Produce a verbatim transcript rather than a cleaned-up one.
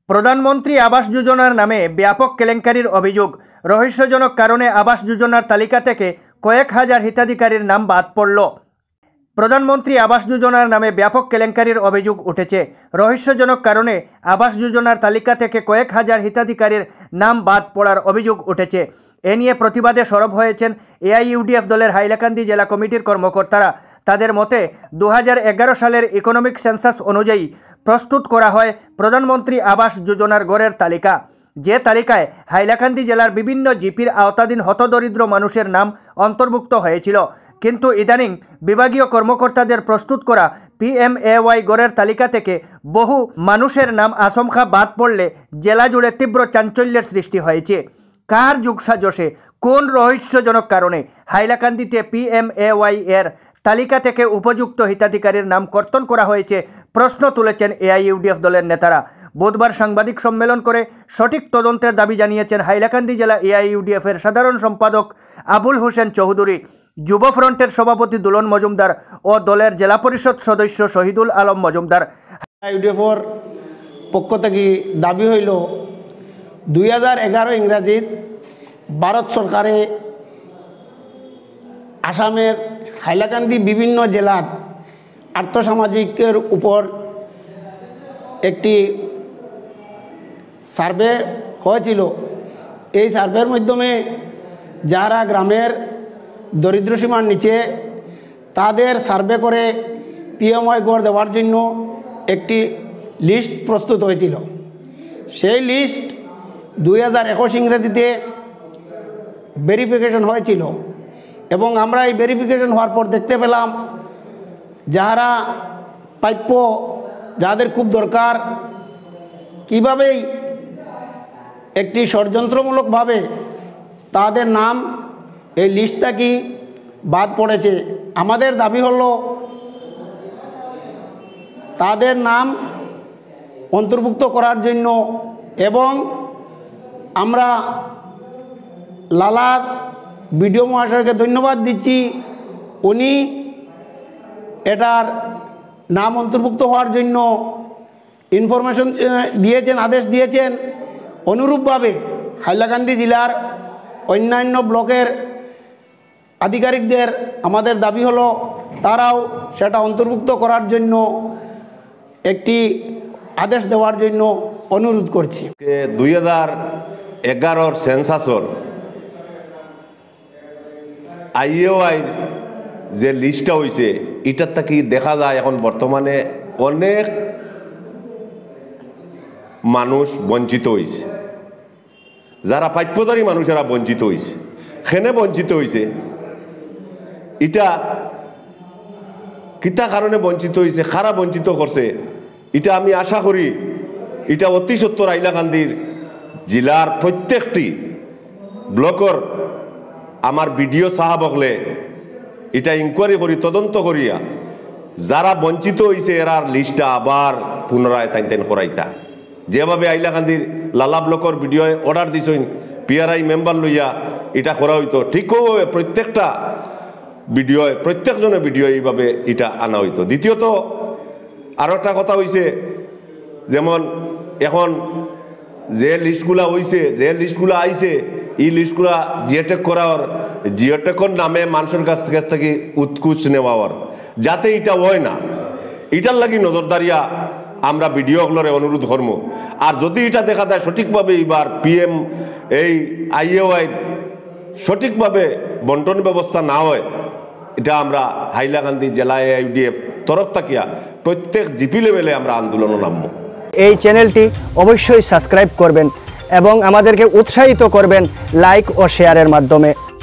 প্রধানমন্ত্রী আবাস যোজনার নামে ব্যাপক কেলেঙ্কারির অভিযোগ। রহস্যজনক কারণে আবাস যোজনার তালিকা থেকে কয়েক হাজার হিতাধিকারীর নাম বাদ পড়ল। প্রধানমন্ত্রী আবাস যোজনার নামে ব্যাপক কেলেঙ্কারির অভিযোগ উঠেছে। রহস্যজনক কারণে আবাস যোজনার তালিকা থেকে কয়েক হাজার হিতাধিকারীর নাম বাদ পড়ার অভিযোগ উঠেছে। এ নিয়ে প্রতিবাদে সরব হয়েছেন এআইইউডিএফ দলের হাইলাকান্দি জেলা কমিটির কর্মকর্তারা। তাদের মতে দু হাজার এগারো সালের ইকোনমিক সেন্সাস অনুযায়ী প্রস্তুত করা হয় প্রধানমন্ত্রী আবাস যোজনার গড়ের তালিকা, যে তালিকায় হাইলাকান্দি জেলার বিভিন্ন জিপির আওতাধীন হতদরিদ্র মানুষের নাম অন্তর্ভুক্ত হয়েছিল। কিন্তু ইদানিং বিভাগীয় কর্মকর্তাদের প্রস্তুত করা পিএমএওয়াই গড়ের তালিকা থেকে বহু মানুষের নাম আচমকা বাদ পড়লে জেলা জুড়ে তীব্র চাঞ্চল্যের সৃষ্টি হয়েছে। কার যোগসাজশে, কোন রহস্যজনক কারণে হাইলাকান্দিতে পিএমএওয়াই এর তালিকা থেকে উপযুক্ত হিতাধিকারীর নাম কর্তন করা হয়েছে প্রশ্ন তুলেছেন এআইইউডিএফ দলের নেতারা। বুধবার সাংবাদিক সম্মেলন করে সঠিক তদন্তের দাবি জানিয়েছেন হাইলাকান্দি জেলা এআইইউডিএফের সাধারণ সম্পাদক আবুল হোসেন চৌধুরী, যুব ফ্রন্টের সভাপতি দুলন মজুমদার ও দলের জেলা পরিষদ সদস্য শহীদুল আলম মজুমদার। ইউডিএফর পক্ষ থেকে দাবি হইল দুই হাজার এগারো ইংরাজিত ভারত সরকারে আসামের হাইলাকান্দি বিভিন্ন জেলার আর্থসামাজিকের উপর একটি সার্ভে হয়েছিল। এই সার্ভের মাধ্যমে যারা গ্রামের দরিদ্রসীমার নিচে, তাদের সার্ভে করে পিএমওয়াই গড় দেওয়ার জন্য একটি লিস্ট প্রস্তুত হয়েছিল। সেই লিস্ট দুই হাজার একুশ ইংরেজিতে ভেরিফিকেশন হয়েছিল এবং আমরা এই ভেরিফিকেশন হওয়ার পর দেখতে পেলাম যারা প্রাপ্য, যাদের খুব দরকার, কীভাবেই একটি ষড়যন্ত্রমূলকভাবে তাদের নাম এই লিস্ট থেকে বাদ পড়েছে। আমাদের দাবি হলো তাদের নাম অন্তর্ভুক্ত করার জন্য এবং আমরা লালার বিডিও মহাশয়কে ধন্যবাদ দিচ্ছি। উনি এটার নাম অন্তর্ভুক্ত হওয়ার জন্য ইনফরমেশন দিয়েছেন, আদেশ দিয়েছেন। অনুরূপভাবে হাইলাকান্দি জেলার অন্যান্য ব্লকের আধিকারিকদের আমাদের দাবি হলো তারাও সেটা অন্তর্ভুক্ত করার জন্য একটি আদেশ দেওয়ার জন্য অনুরোধ করছি। দুই হাজার এগারোর সেন্সাসর আইএওআই যে লিস্টটা হয়েছে, এটার থেকে দেখা যায় এখন বর্তমানে অনেক মানুষ বঞ্চিত হয়েছে। যারা প্রাপ্যধারী মানুষ এরা বঞ্চিত হয়েছে। সেনে বঞ্চিত হয়েছে, এটা কিতা কারণে বঞ্চিত হয়েছে, কারা বঞ্চিত করছে, এটা আমি আশা করি এটা অতি সত্তর হাইলাকান্দির জেলার প্রত্যেকটি ব্লকর আমার বিডিও সাহাব হলে এটা ইনকোয়ারি করি, তদন্ত করিয়া যারা বঞ্চিত হয়েছে এরার লিস্টটা আবার পুনরায় তাইন তাইন করাইতা। যেভাবে হাইলাকান্দির লালা ব্লকর বিডিও অর্ডার দিছেন পিআরআই মেম্বার লইয়া এটা করা হইতো, ঠিকভাবে প্রত্যেকটা বিডিও, প্রত্যেকজনের বিডিও এইভাবে এটা আনা হইতো। দ্বিতীয়ত আরও একটা কথা হয়েছে, যেমন এখন যে লিস্টগুলা হয়েছে, যে লিস্টগুলা আইছে, এই লিস্টগুলা জিওটেক করার, জিওটেকর নামে মানুষের কাছ থেকে উৎকুচ নেওয়ার, যাতে এটা হয় না, এটার লাগি নজরদারিয়া আমরা বিডিওগুলোরে অনুরোধ করব। আর যদি এটা দেখা যায় সঠিকভাবে এইবার পিএম এই আইএওআই সঠিকভাবে বন্টন ব্যবস্থা না হয়, এটা আমরা হাইলাকান্দি জেলা এআইইউডিএফ তরফ থাকিয়া প্রত্যেক জিপি লেভেলে আমরা আন্দোলনে নামব। এই চ্যানেলটি অবশ্যই সাবস্ক্রাইব করবেন এবং আমাদেরকে উৎসাহিত করবেন লাইক ও শেয়ারের মাধ্যমে।